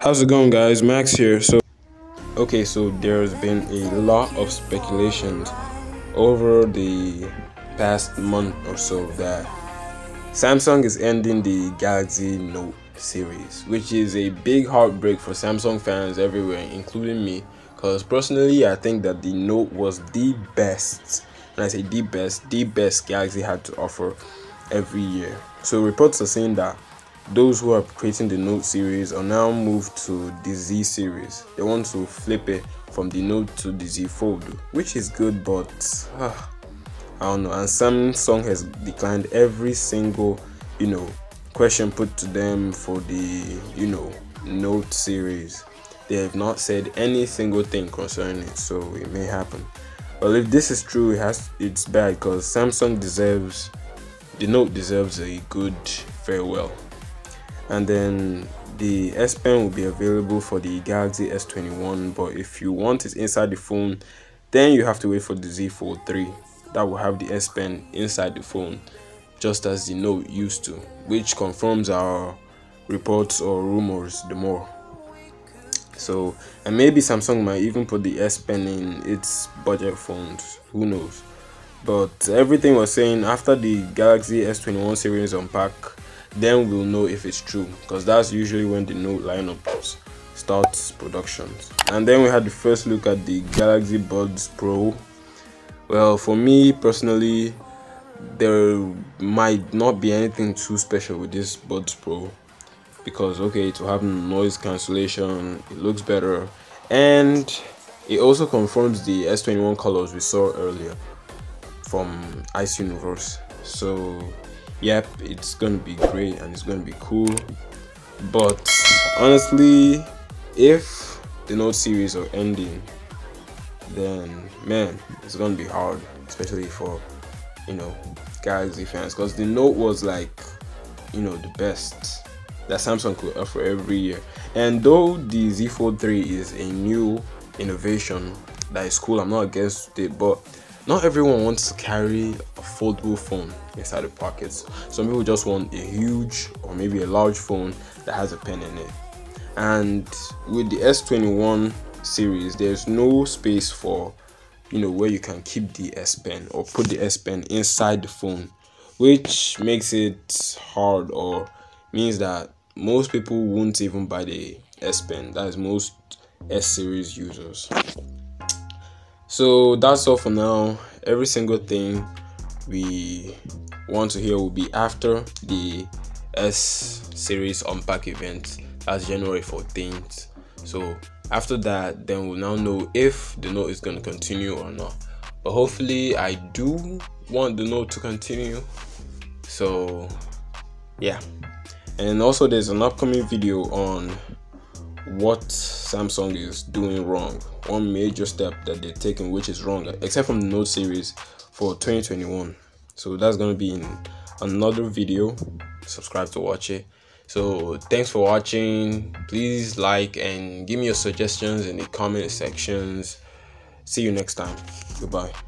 How's it going, guys? Max here. So there's been a lot of speculations over the past month or so that Samsung is ending the Galaxy Note series, which is a big heartbreak for Samsung fans everywhere, including me, because personally I think that the Note was the best, and I say the best Galaxy had to offer every year. So reports are saying that those who are creating the Note series are now moved to the Z series. They want to flip it from the Note to the Z Fold, which is good, but I don't know. And Samsung has declined every single, question put to them for the, Note series. They have not said any single thing concerning it, so it may happen. Well, if this is true, it's bad, because the Note deserves a good farewell. And then the S Pen will be available for the Galaxy S21, but if you want it inside the phone, then you have to wait for the Z Fold 3 that will have the S Pen inside the phone, just as the Note used to, which confirms our reports or rumors the more. So, and maybe Samsung might even put the S Pen in its budget phones, who knows. But everything was saying after the Galaxy S21 series unpack, then we'll know if it's true, because that's usually when the Note lineup starts productions. And then we had the first look at the Galaxy Buds Pro. Well, for me personally, there might not be anything too special with this Buds Pro, because okay, to have noise cancellation, it looks better, and it also confirms the S21 colors we saw earlier from Ice Universe. So yep, it's gonna be great and it's gonna be cool. But honestly, if the Note series are ending, then man, it's gonna be hard, especially for Galaxy fans, because the Note was like the best that Samsung could offer every year. And though the Z Fold 3 is a new innovation that is cool, I'm not against it, but not everyone wants to carry a foldable phone inside the pockets. Some people just want a huge or maybe a large phone that has a pen in it. And with the S21 series, there's no space for where you can keep the S Pen or put the S Pen inside the phone, which makes it hard, or means that most people won't even buy the S Pen. That is most S series users. So that's all for now. Every single thing we want to hear will be after the S series unpack event. That's January 14th. So after that, then we'll now know if the Note is going to continue or not. But hopefully I do want the Note to continue. So yeah. And also there's an upcoming video on what Samsung is doing wrong, one major step that they're taking which is wrong, except from the Note series for 2021. So that's going to be in another video. Subscribe to watch it. So thanks for watching. Please like and give me your suggestions in the comment sections. See you next time. Goodbye.